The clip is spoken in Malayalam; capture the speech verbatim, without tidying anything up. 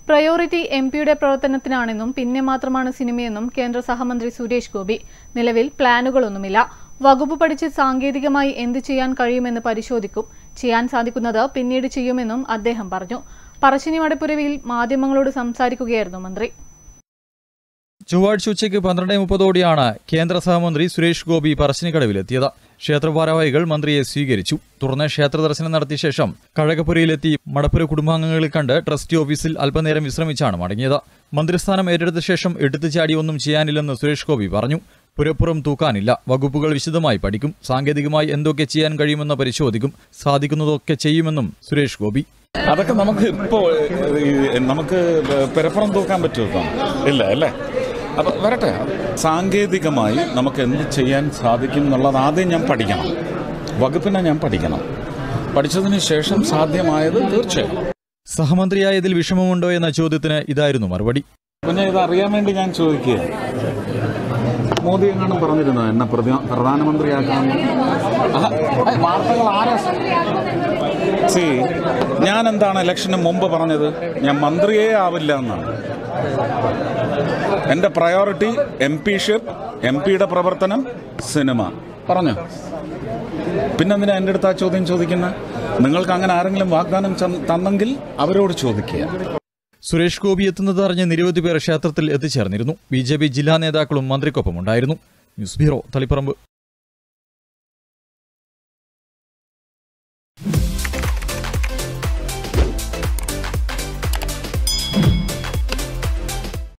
പ്രയോറിറ്റി എം പിയുടെ പ്രവർത്തനത്തിനാണെന്നും പിന്നെ മാത്രമാണ് സിനിമയെന്നും കേന്ദ്ര സഹമന്ത്രി സുരേഷ് ഗോപി. നിലവിൽ പ്ലാനുകളൊന്നുമില്ല. വകുപ്പ് പഠിച്ച് സാങ്കേതികമായി എന്ത് ചെയ്യാൻ കഴിയുമെന്ന് പരിശോധിക്കും. ചെയ്യാൻ സാധിക്കുന്നത് പിന്നീട് ചെയ്യുമെന്നും അദ്ദേഹം പറഞ്ഞു. പറശ്ശിനി മടപ്പുരവിൽ മാധ്യമങ്ങളോട് സംസാരിക്കുകയായിരുന്നു മന്ത്രി. ചൊവ്വാഴ്ച ഉച്ചയ്ക്ക് പന്ത്രണ്ട് മുപ്പതോടെയാണ് കേന്ദ്ര സഹമന്ത്രി സുരേഷ് ഗോപി പറശ്ശിനിക്കടവിലെത്തിയത്. ക്ഷേത്രഭാരവാഹികൾ മന്ത്രിയെ സ്വീകരിച്ചു. തുടർന്ന് ക്ഷേത്ര ദർശനം നടത്തിയ ശേഷം കഴകപ്പുരയിലെത്തി മടപ്പുര കുടുംബാംഗങ്ങളെ കണ്ട് ട്രസ്റ്റി ഓഫീസിൽ അല്പനേരം വിശ്രമിച്ചാണ് മടങ്ങിയത്. മന്ത്രിസ്ഥാനം ഏറ്റെടുത്ത ശേഷം എടുത്തു ചാടി ഒന്നും ചെയ്യാനില്ലെന്ന് സുരേഷ് ഗോപി പറഞ്ഞു. പുരപ്പുറം തൂക്കാനില്ല. വകുപ്പുകൾ വിശദമായി പഠിക്കും. സാങ്കേതികമായി എന്തൊക്കെ ചെയ്യാൻ കഴിയുമെന്ന് പരിശോധിക്കും. സാധിക്കുന്നതൊക്കെ ചെയ്യുമെന്നും സുരേഷ് ഗോപി. അതൊക്കെ നമുക്ക് ഇപ്പോൾ നമുക്ക് പുരപ്പുറം തൂക്കാൻ പറ്റുമോ? ഇല്ല അല്ലേ? അപ്പം വരട്ടെ. സാങ്കേതികമായി നമുക്ക് എന്ത് ചെയ്യാൻ സാധിക്കും എന്നുള്ളത് ആദ്യം ഞാൻ പഠിക്കണം. വകുപ്പിനെ ഞാൻ പഠിക്കണം. പഠിച്ചതിന് ശേഷം സാധ്യമായത് തീർച്ചയായും. സഹമന്ത്രിയായതിൽ വിഷമമുണ്ടോ എന്ന ചോദ്യത്തിന് ഇതായിരുന്നു മറുപടി. പിന്നെ ഇത് അറിയാൻ വേണ്ടി ഞാൻ ചോദിക്കുക, മോദി എങ്ങാനും പറഞ്ഞിരുന്നോ എന്നെ പ്രധാനമന്ത്രിയാക്കാമെന്ന്? വാർത്തകൾ ആരാ? സി ഞാൻ എന്താണ് ഇലക്ഷന് മുമ്പ് പറഞ്ഞത്? ഞാൻ മന്ത്രിയേ ആവില്ല എന്നാണ്. എൻ്റെ പ്രയോറിറ്റി എം പിഷിപ്പ്, എം പിയുടെ പ്രവർത്തനം, സിനിമ പറഞ്ഞു. പിന്നെന്തിനാ എൻ്റെ അടുത്ത് ആ ചോദ്യം ചോദിക്കുന്നത്? നിങ്ങൾക്ക് അങ്ങനെ ആരെങ്കിലും വാഗ്ദാനം തന്നെങ്കിൽ അവരോട് ചോദിക്കുക. സുരേഷ് ഗോപി എത്തുന്നത് അറിഞ്ഞ് നിരവധി പേർ ക്ഷേത്രത്തിൽ എത്തിച്ചേർന്നിരുന്നു. ബി ജെ പി ജില്ലാ നേതാക്കളും മന്ത്രിക്കൊപ്പമുണ്ടായിരുന്നു. News bureau, Taliparamba.